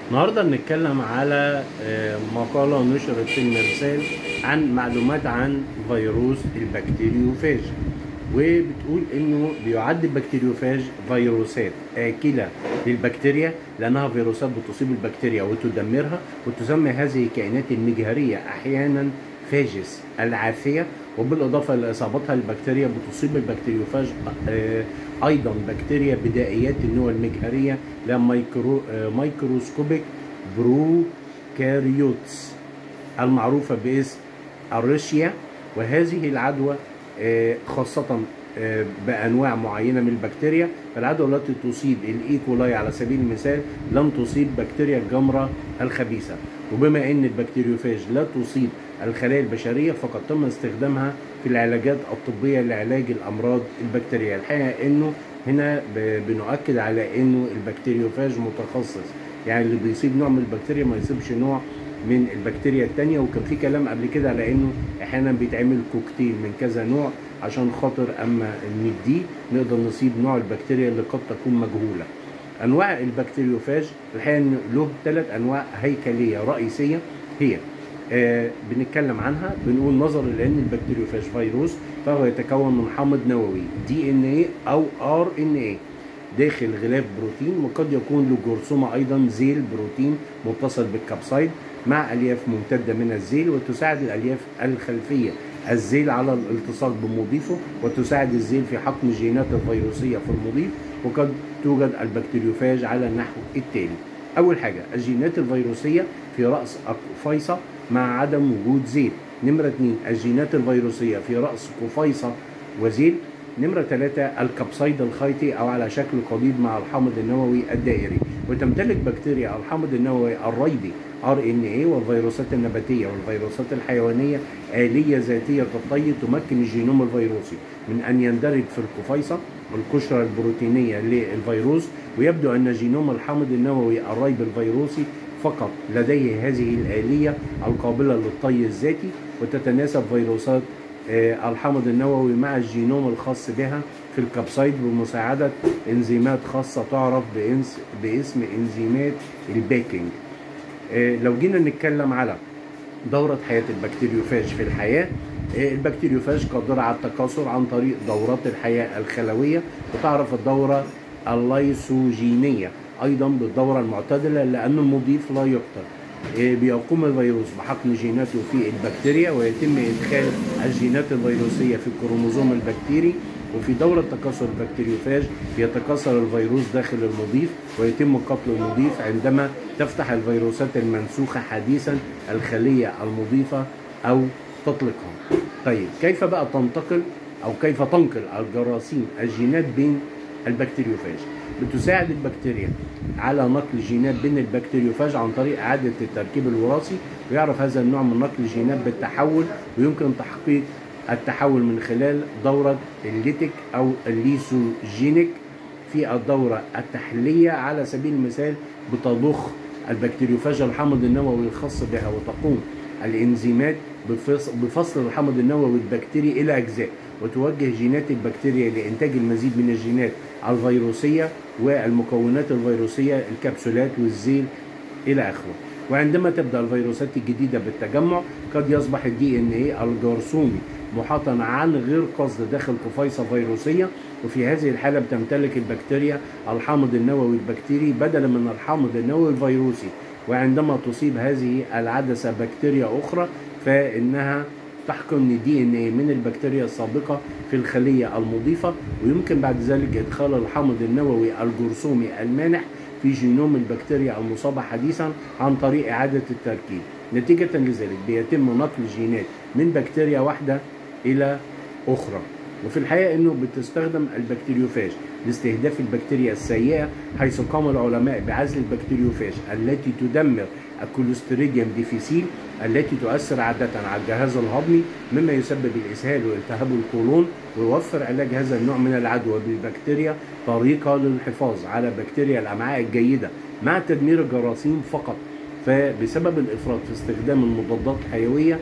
النهارده بنتكلم على مقالة نشرت في المرسال عن معلومات عن فيروس البكتيريوفاج، وبتقول انه بيعد البكتيريوفاج فيروسات آكلة للبكتيريا لأنها فيروسات بتصيب البكتيريا وتدمرها، وتسمى هذه الكائنات المجهرية أحيانا فاجس العافية، وبالإضافة إلى إصابتها البكتيريا بتصيب البكتيريوفاج أيضا بكتيريا بدائيات النوع المجهرية مايكروسكوبيك بروكاريوتس المعروفة باسم أريشيا. وهذه العدوى خاصة بأنواع معينة من البكتيريا، فالعدوى التي تصيب الإيكولاي على سبيل المثال لم تصيب بكتيريا الجمرة الخبيثة، وبما أن البكتيريوفاج لا تصيب الخلايا البشرية فقد تم استخدامها في العلاجات الطبية لعلاج الأمراض البكتيرية. الحقيقة أنه هنا بنؤكد على أنه البكتيريوفاج متخصص، يعني اللي بيصيب نوع من البكتيريا ما يصيبش نوع من البكتيريا التانية. وكان في كلام قبل كده على انه احيانا بيتعمل كوكتيل من كذا نوع عشان خاطر اما نديه نقدر نصيب نوع البكتيريا اللي قد تكون مجهولة. انواع البكتيريوفاج الحقيقة انه له 3 انواع هيكلية رئيسية هي بنتكلم عنها. بنقول نظرا لان البكتيريوفاج فيروس فهو يتكون من حامض نووي DNA او RNA داخل غلاف بروتين، وقد يكون له جرثومة ايضا زيل بروتين متصل بالكبسيد مع الياف ممتده من الزيل، وتساعد الالياف الخلفيه الزيل على الالتصاق بمضيفه، وتساعد الزيل في حقن الجينات الفيروسيه في المضيف. وقد توجد البكتيريوفاج على النحو التالي: اول حاجه الجينات الفيروسيه في راس قفيصه مع عدم وجود زيل. نمره 2 الجينات الفيروسيه في راس قفيصه وزيل. نمرة 3 الكبسيد الخيطي أو على شكل قضيب مع الحامض النووي الدائري. وتمتلك بكتيريا الحامض النووي الريبي RNA، والفيروسات النباتية والفيروسات الحيوانية آلية ذاتية الطي تمكن الجينوم الفيروسي من أن يندرج في القفيصة القشرة البروتينية للفيروس. ويبدو أن جينوم الحامض النووي الريبي الفيروسي فقط لديه هذه الآلية القابلة للطي الذاتي، وتتناسب فيروسات الحامض النووي مع الجينوم الخاص بها في الكبسيد بمساعدة انزيمات خاصة تعرف باسم انزيمات الباكينج. لو جينا نتكلم على دورة حياة البكتيريوفاج في الحياة، البكتيريوفاج قادرة على التكاثر عن طريق دورات الحياة الخلوية، وتعرف الدورة الليسوجينية أيضا بالدورة المعتدلة لأن المضيف لا يقتل. بيقوم الفيروس بحقن جيناته في البكتيريا، ويتم إدخال الجينات الفيروسية في الكروموزوم البكتيري. وفي دورة تكاثر البكتيريوفاج يتكاثر الفيروس داخل المضيف، ويتم قتل المضيف عندما تفتح الفيروسات المنسوخة حديثا الخلية المضيفة أو تطلقها. طيب كيف بقى تنتقل أو كيف تنقل الجراثيم الجينات بين البكتيريوفاج؟ بتساعد البكتيريا على نقل جينات بين البكتيريوفاج عن طريق إعادة التركيب الوراثي، ويعرف هذا النوع من نقل الجينات بالتحول، ويمكن تحقيق التحول من خلال دورة الليتيك أو الليسوجينيك. في الدورة التحلية على سبيل المثال بتضخ البكتيريوفاج الحامض النووي الخاص بها، وتقوم الإنزيمات بفصل الحامض النووي البكتيري إلى أجزاء، وتوجه جينات البكتيريا لإنتاج المزيد من الجينات الفيروسية والمكونات الفيروسية الكبسولات والزيل إلى آخره. وعندما تبدأ الفيروسات الجديدة بالتجمع قد يصبح DNA الجرثومي محاطا عن غير قصد داخل قفيصة فيروسية، وفي هذه الحالة بتمتلك البكتيريا الحامض النووي البكتيري بدلا من الحامض النووي الفيروسي. وعندما تصيب هذه العدسة بكتيريا أخرى فإنها تحقن DNA من البكتيريا السابقة في الخلية المضيفة، ويمكن بعد ذلك إدخال الحامض النووي الجرثومي المانح في جينوم البكتيريا المصابة حديثا عن طريق إعادة التركيب. نتيجة لذلك بيتم نقل جينات من بكتيريا واحدة إلى أخرى. وفي الحقيقة أنه بتستخدم البكتيريوفاج لاستهداف البكتيريا السيئة، حيث قام العلماء بعزل البكتيريوفاج التي تدمر الكوليستريديوم ديفيسيل التي تؤثر عادة على الجهاز الهضمي، مما يسبب الإسهال والتهاب القولون، ويوفر علاج هذا النوع من العدوى بالبكتيريا طريقة للحفاظ على بكتيريا الأمعاء الجيدة مع تدمير الجراثيم فقط. فبسبب الإفراط في استخدام المضادات الحيوية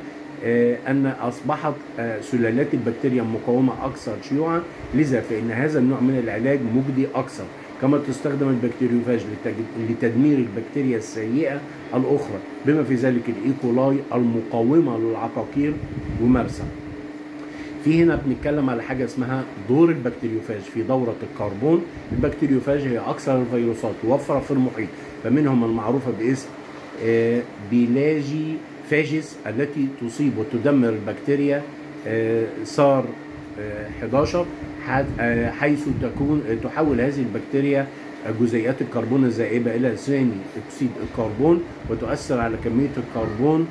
أن أصبحت سلالات البكتيريا المقاومة أكثر شيوعا، لذا فإن هذا النوع من العلاج مجدي أكثر. كما تستخدم البكتيريوفاج لتدمير البكتيريا السيئة الأخرى بما في ذلك الإيكولاي المقاومة للعقاقير ومرسى. في هنا بنتكلم على حاجة اسمها دور البكتيريوفاج في دورة الكربون. البكتيريوفاج هي أكثر الفيروسات وفرة في المحيط، فمنهم المعروفة باسم بيلاجي فاجس التي تصيب وتدمر البكتيريا سار 11، حيث تحول هذه البكتيريا جزيئات الكربون الذائبة إلى ثاني أكسيد الكربون، وتؤثر على كمية الكربون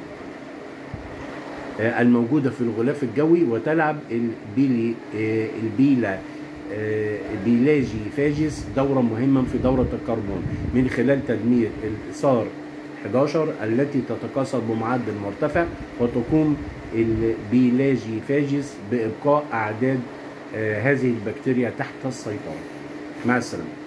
الموجودة في الغلاف الجوي، وتلعب البيلاجي فاجس دورا مهما في دورة الكربون من خلال تدمير السار 11 التي تتكاثر بمعدل مرتفع، وتقوم البيلاجي فاجس بإبقاء أعداد هذه البكتيريا تحت السيطرة. مع السلامة.